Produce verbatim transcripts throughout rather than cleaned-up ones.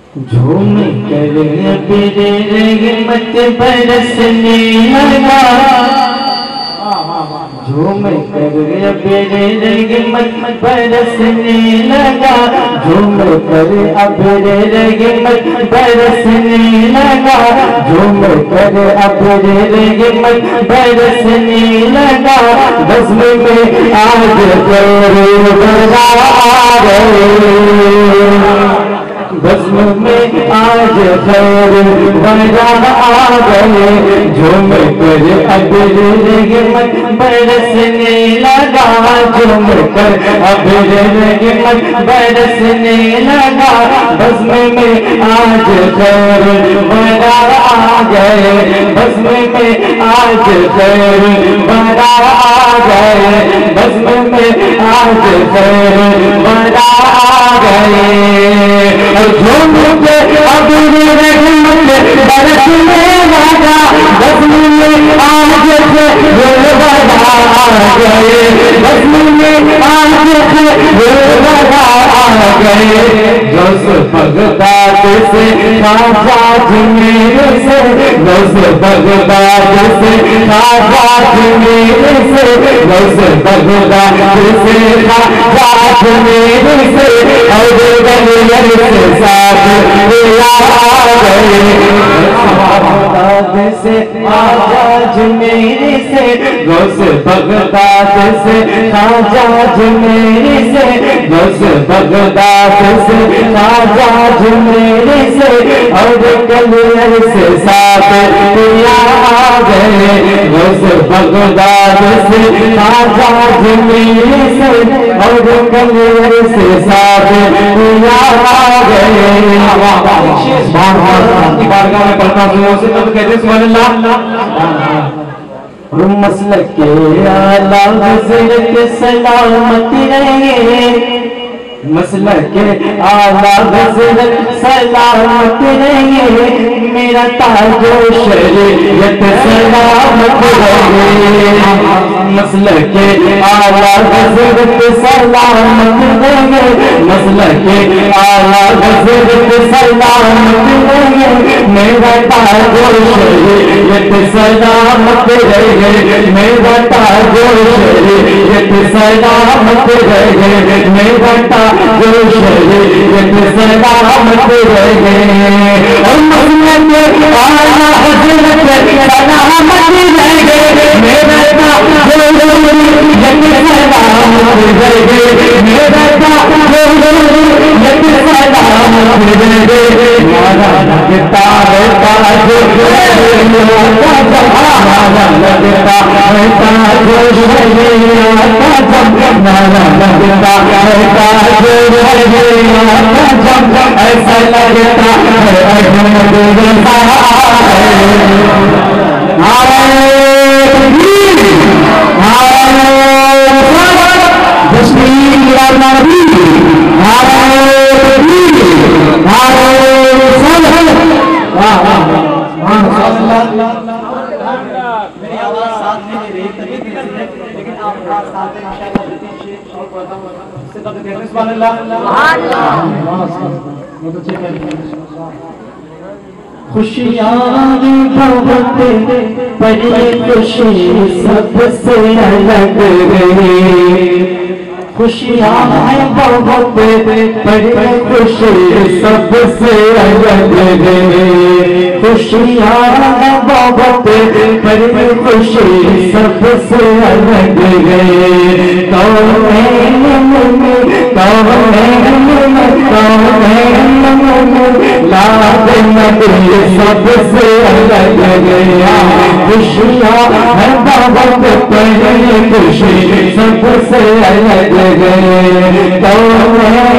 झूम कर अबीर रहमत बरसने लगा, झूम कर अबीर रहमत बरसने लगा, झूम कर अबीर रहमत बरसने लगा, झूम कर अबीर रहमत बरसने लगा। बज़्म में आज खैर बरा आ गए, बज़्म में आज खैर बरा आ गए, झूम कर अबीर रहमत बरसने लगा, झूम कर अबीर रहमत बरसने लगा। बज़्म में आज खैर बरा आ गए, बज़्म में आज खैर बरा आ गए, बज़्म में आज खैर बरा आ गए। झूम के अबीर रहमत बरसने लगा, बज़्म में आज खैर बरा आ गए, बज़्म में आज खैर बरा आ गए। गौस बगदाद से खाजा अजमेर से, गौस बगदाद से खाजा अजमेर से, गौस बगदाद से खाजा अजमेर से, और गलियर से साथ मिला गए। बगदाद से खाजा अजमेर से, गौस बगदाद से खाजा अजमेर से, गौस बगदाद से खाजा अजमेर से, और गलियर से साथ मिला गए। गौस बगदाद से खाजा अजमेर से, और गलियर से साथ मिला गए। बारगाह में पढ़ता हूँ से तब कहते सुभान अल्लाह। मसलक के आला हज़रत सलामती रहे, मसलक के आला हज़रत सलामत रहे, मेरा ताजो शरीयत सलामत रहे। मसलक के आला हज़रत सलामत रहे, मसलक के आला हज़रत सलामत रहे, मेरा ताजो शरीयत सलामत रहे, मेरा ताजो शरीयत सलामत रहे, मेरा जो शरीयत सलामत रहे। और मसलक के आला हज़रत सलामत रहे, मेरा जो शरीयत सलामत रहे, मेरा जो शरीयत सलामत रहे। मारा लगता है ताज मारा लगता है ताज मारा लगता है ताज, ऐसा लगता है अहमद रज़ा खुशियाँ बहुत बड़ी खुशी सबसे अलग रहे, खुशियाँ बहुत बड़ी खुशी सबसे अलग रहे, खुशियाँ बहुत बड़ी खुशी सबसे अलग रहे। कौन लाद नबी सबसे अलग गया, खुशियाँ है बहुत बड़ी खुशी सबसे अलग गए। कौन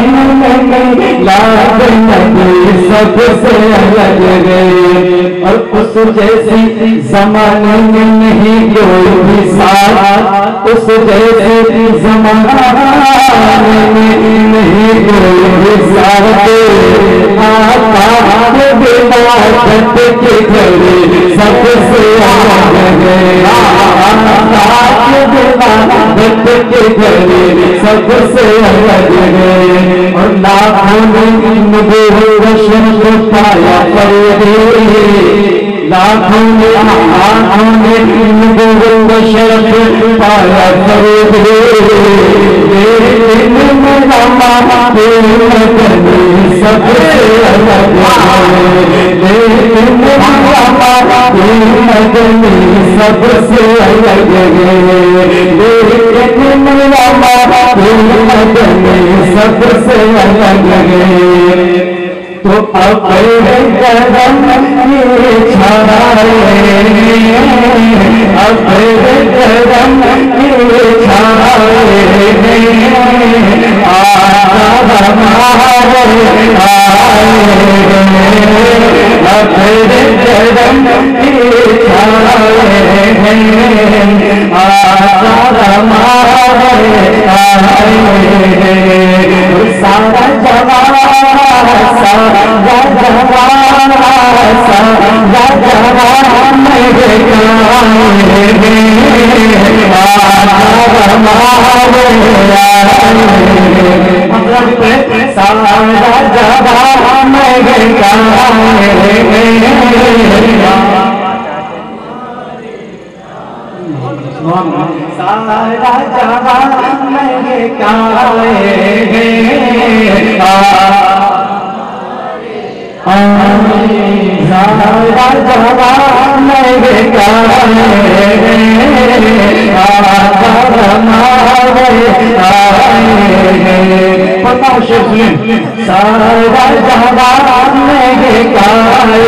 लाद नबी सबसे अलग गए, और उस जैसी जमाने में नहीं कोई भी साथ, उस जैसी जमाने में नहीं कोई भी साथ। आका के विलादत के घरे सबसे अलग गया, आका के विलादत के घरे सबसे अलग गए। और लाखों में नबूवत को पाया फरीदे लाखों में आँखों में इनको वो शर्फ पाया फरीदे मेरा मामा सबसे अलग सबसे अलग सबसे अलग तो अब कदम ये छाए अब कदम ये छाए आका हमारे आए अब कदम ये छाए आका हमारे आए सारा जवान सारा जवान सारा जवान मेरे सारा जवान सारा जवान मेरे काहे सारा जवान मेरे काहे पता शेर सुनिए सारा जवान मेरे काहे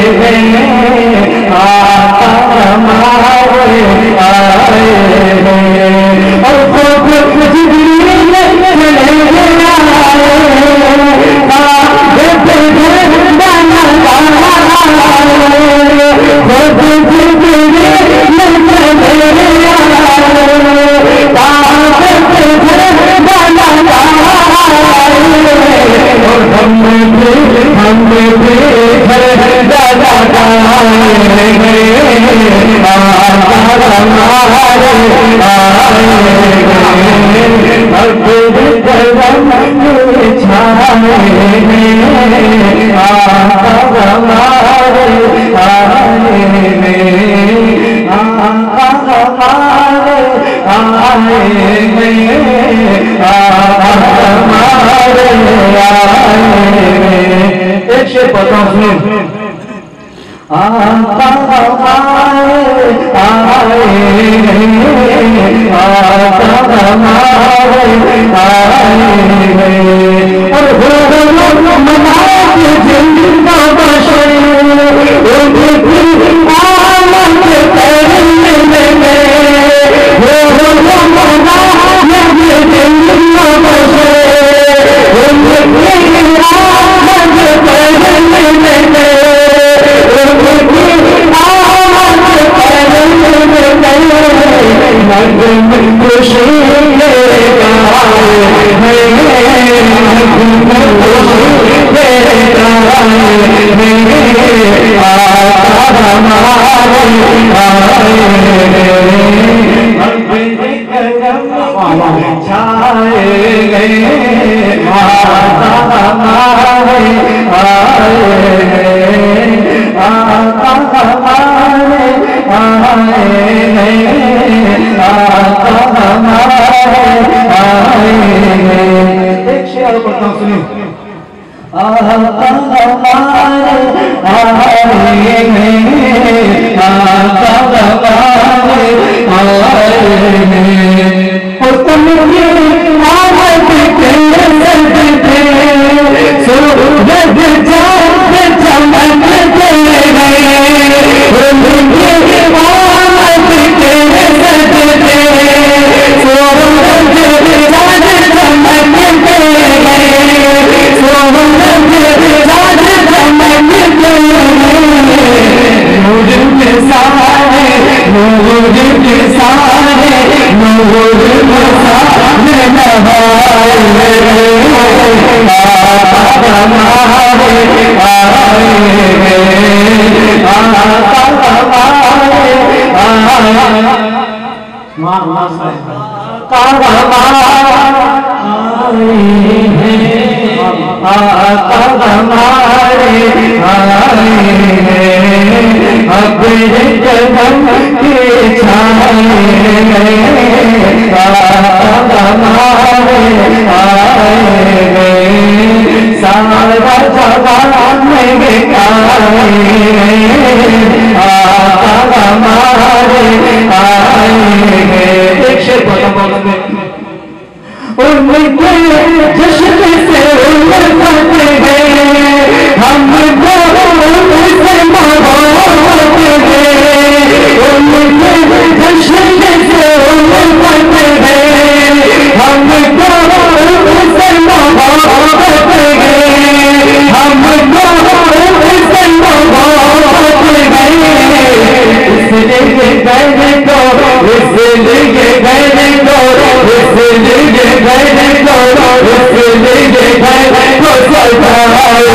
एक शेर पता सुनिए आका हमारे आए आका हमारे आए और हो मना के जिंदा बशर उनकी आमद करने में हो मना के जिंदा बशर उनकी आमद करने में मां मां आका हमारे हैं, आका हमारे आए हैं, अपने कदम के छाए हैं, आका हमारे आए हैं, सारा जवान में गाए हैं, आका हमारे आए हैं। एक शेर बोला बोला उनके जश्न से उमड़ते हैं हम उनसे मोहब्बत है, उनके जश्न से उमड़ते हैं हम उनसे मोहब्बत है, हम उनसे मोहब्बत है, इसलिए कहने को इसलिए कहने को इसलिए कहने को इसलिए कहने को सजाए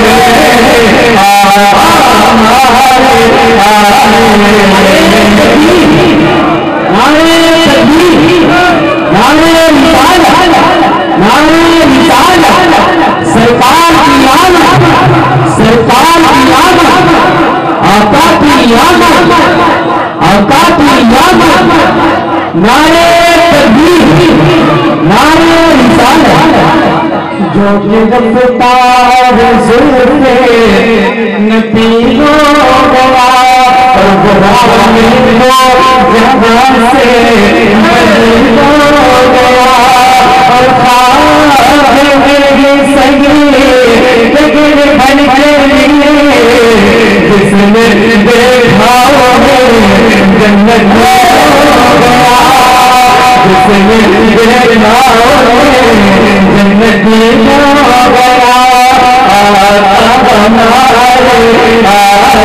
सरकार की आमद, सरकार की आमद, आका की आमद, आका की आमद, नारे तकबीर, नारे रिसालत, जो गिरफ्तार जुल्फ़े नबी हो गया, और गुलाम हो जहां से नबी हो गया, और खाए मेरी सही लेकिन बन के लिए जिसने देखा जन्नत हो गया, जिसने देखा जन्नत हो गया, आका हमारे आए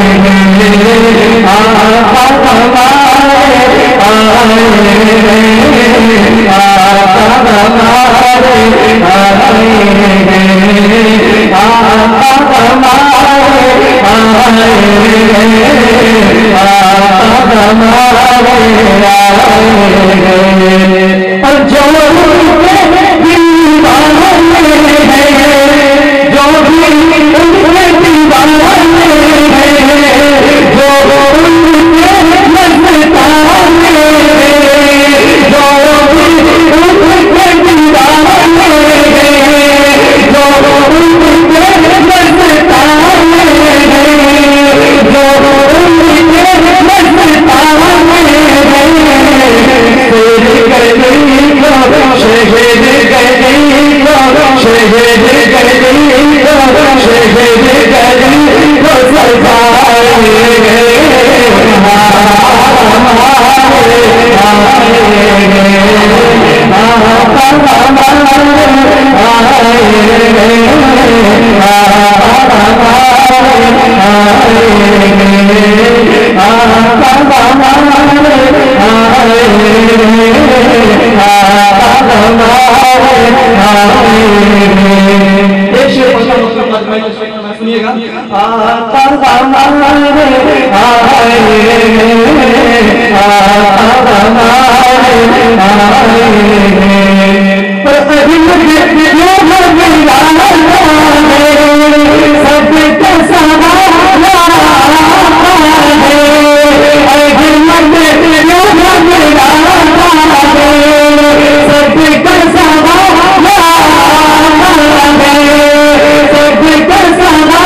हैं, आका हमारे आए हैं, आका हमारे आए हैं, आका हमारे आए हैं, आका हमारे आए हैं। और जो उनके दीवाने हैं, जो भी उनके दीवाने हैं, जो उनके मस्ताने हैं, जो भी उनके दीवाने हैं, जो उनके मस्ताने हैं, जो उनके मस्ताने हैं, तेरे गली को शहीद गली को शहीद गली को शहीद गली को सजाए हैं, हमारे आए हैं, आका हमारे आए हैं, आका हमारे आए हैं, आका हमारे आए हैं, आका हमारे आए हैं। एक शेर सुनिएगा, आका हमारे आए हैं, आका हमारे आए हैं, पर सभी मुझे जो मिला सबके सहारा है, अहिमत जो मिला सबके सहारा है, सबके सहारा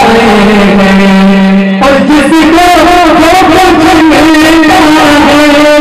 और जिसको जो कुछ मिलता है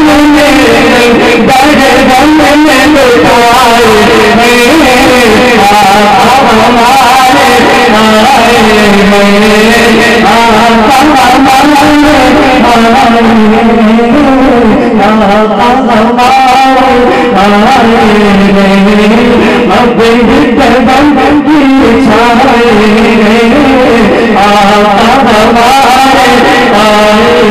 आए